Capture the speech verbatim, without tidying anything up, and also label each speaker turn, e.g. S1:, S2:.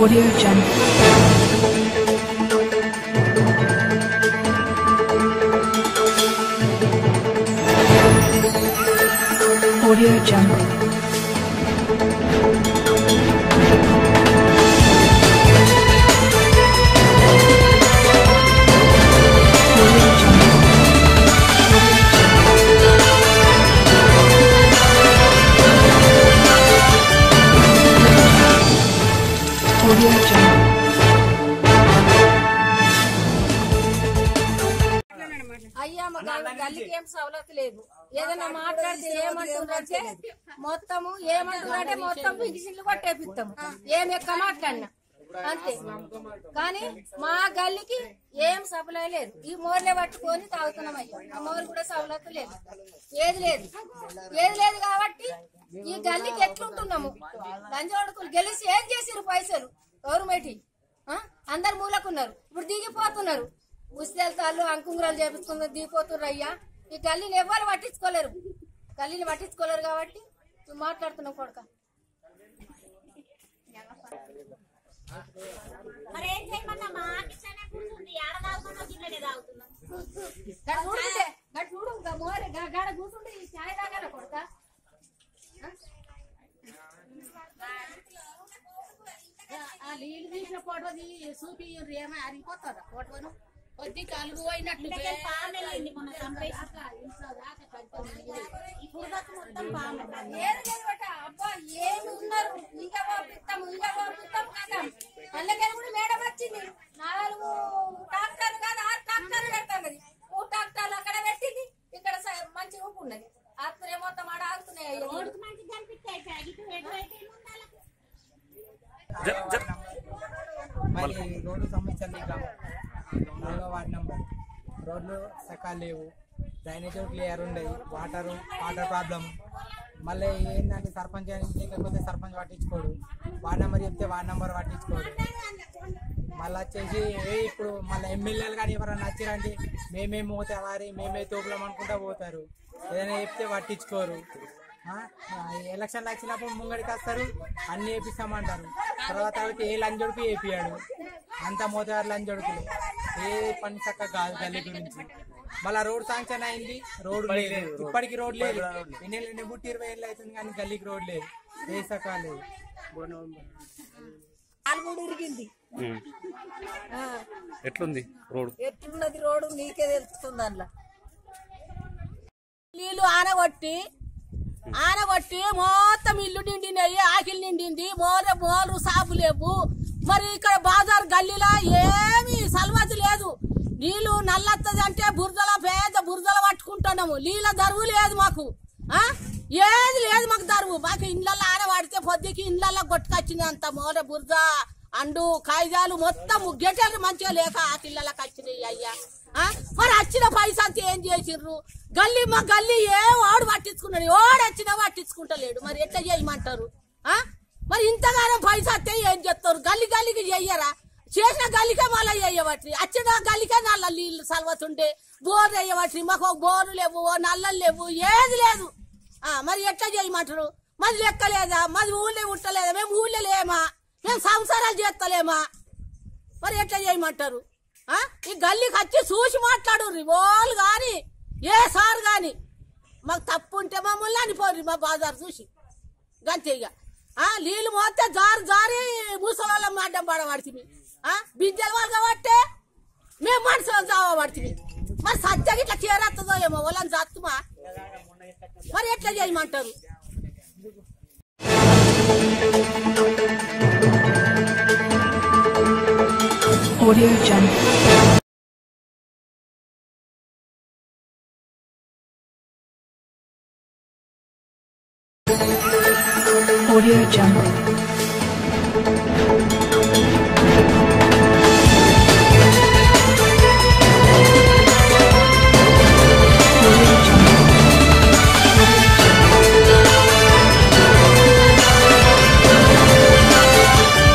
S1: Audio Jungle. Audio Jungle. Audio Jungle.
S2: అయ్యా మా గల్లీకి ఏం సవలత లేదు. ఏదైనా మాట్లాడితే ఏమంటుందంటే మొత్తము ఏమంటుందంటే మొత్తం పిగిసిన్లు కొట్టేపిస్తాము ఏం ఎక్క మాట్లాడినా అంతే. కానీ మా గల్లీకి ఏం సప్లై లేదు. ఈ మోర్లే పట్టుకొని తాగుతున్నాం అయ్యా. ఆ మోరు కూడా సవలత లేదు, ఏది లేదు, ఏది లేదు. కాబట్టి ఈ గల్లీకి ఎట్లుంటున్నాము? లంజోడుకులు గెలిచి ఏం చేసిరు? పైసలు గవర్నమెంట్ అందరు మూలకున్నారు. ఇప్పుడు దిగిపోతున్నారు. ముసిదెళ్తాళ్ళు అంకుంగురాలు చేపించుకున్నారు, దిగిపోతున్నారు. అయ్యా ఈ గల్లీని ఎవరు పట్టించుకోలేరు. గల్లీని పట్టించుకోలేరు కాబట్టి నువ్వు మాట్లాడుతున్నావు కొడుక. కూర్చుంటే చాయ్ తాగాల కొడుక. నీళ్ళు తీసిన ఫోటో చూపి ఏమో అరిగిపోతుందా ఫోటోను? కొద్ది కలుగు పోయినట్లు అబ్బా ఏమి ఉన్నారు. ఇంకా పంపిస్తాము ఇంకా పంపిస్తాము కదా. అందుకని కూడా మేడం వచ్చింది. నాలుగు ట్రాక్టర్లు కాదు ఆరు ట్రాక్టర్లు పెడతాం. అది మూడు ట్రాక్టర్లు అక్కడ పెట్టింది, ఇక్కడ మంచి ఊపు ఉన్నది. ఆత్మరే మొత్తం ఆడ ఆగుతున్నాయి.
S3: మరి రోడ్డు సమస్యలు నాలుగో వార్డు నెంబర్ రోడ్లు సకాలు లేవు, డ్రైనేజ్ క్లియర్ ఉండేవి, వాటర్ వాటర్ ప్రాబ్లం. మళ్ళీ ఏంటంటే సర్పంచ్ లేకపోతే సర్పంచ్ పట్టించుకోడు, వార్డు నెంబర్ చెప్తే వార్డు నెంబర్ పట్టించుకోడు. మళ్ళీ వచ్చేసి ఇప్పుడు మళ్ళీ ఎమ్మెల్యేలు కానీ ఎవరైనా నచ్చిరండి మేమే మోతేవారి మేమే తోపులం అనుకుంటా పోతారు. ఏదైనా చెప్తే పట్టించుకోరు. ఎలక్షన్లు వచ్చినప్పుడు ముంగడికి వస్తారు, అన్ని వేపిస్తామంటారు. తర్వాత ఏ లంజొడుకు వేపియాడు. అంత మోతారు లంజొడుకులు. ఏ పని చక్క కాదు గల్లీ గురించి. మళ్ళా రోడ్ శాంక్షన్ అయింది, రోడ్ లేదు. ఇప్పటికి రోడ్ లేదు. ఎన్ని ఎన్ని బుట్టి ఇరవై ఏళ్ళు అవుతుంది కానీ గల్లీకి రోడ్ లేదు, ఏ సకా లేదు.
S4: ఉరిగింది.
S5: ఎట్లుంది రోడ్?
S4: ఎట్లున్నది రోడ్డు నీకే తెలుస్తుంది. అందులో నీళ్ళు ఆనగొట్టి ఆనగొట్టి మొత్తం ఇల్లు నిండినాయి, ఆకిలి నిండింది. మోరే మోరు సాపు లేవు. మరి ఇక్కడ బాజార్ గల్లీలో ఏమి సల్వతి లేదు. నీళ్లు నల్లత్తది అంటే బురదల పేద బురదల పట్టుకుంటున్నాము. నీళ్ళ దరువు లేదు మాకు, ఆ ఏది లేదు మాకు దరువు. మాకు ఇండ్లలో ఆనవాడితే పొద్దుకి ఇండ్లలో కొట్టుకొచ్చింది. అంత మోర బురద అండు కాయిదాలు మొత్తం గెటలు మంచిగా లేక ఆ పిల్లలకు వచ్చినాయి. అయ్యా మరి వచ్చిన పైసా అంతా ఏం చేసిర్రు? గల్లీ మా గల్లీ ఏం ఓడు పట్టించుకున్నాడు, ఓడు వచ్చినా పట్టించుకుంటలేడు. మరి ఎట్లా చేయమంటారు? ఆ మరి ఇంతగానో పైసా వస్తే ఏం చేస్తారు? గల్లీ గల్లీకి చెయ్యరా? చేసిన గల్లీకే మళ్ళీ చెయ్యబట్టి, వచ్చిన గల్లీకే నల్ల నీళ్ళు సల్వతుండే బోర్లు వేయబట్టి. మాకు ఒక బోర్లు లేవు, ఓ నల్లలు లేవు, ఏది లేదు. ఆ మరి ఎట్లా చేయమంటారు? మాది లెక్కలేదా? మాది ఊళ్ళో ఉట్టలేదా? మేము ఊళ్ళో లేమా? మేము సంసారాలు చేస్తలేమా? మరి ఎట్లా చేయమంటారు? ఈ గల్లీకి వచ్చి చూసి మాట్లాడు వాళ్ళు గాని ఏ సార్ గాని. మాకు తప్పు ఉంటే మమ్మల్ని అనిపోరు మా బాజారు చూసి గంతే. ఇక నీళ్ళు మోస్తే జారు జారి ముసలి అడ్డం పడబడుతుంది. బిడ్డల వాళ్ళు కాబట్టే మేము మనుషులను చావబడుతుంది. మరి సత్యకి ఇట్లా చేరేస్తుందో ఏమో వాళ్ళని చస్తుమా? మరి ఎట్లా చేయమంటారు?
S1: Audio Jungle. Audio Jungle.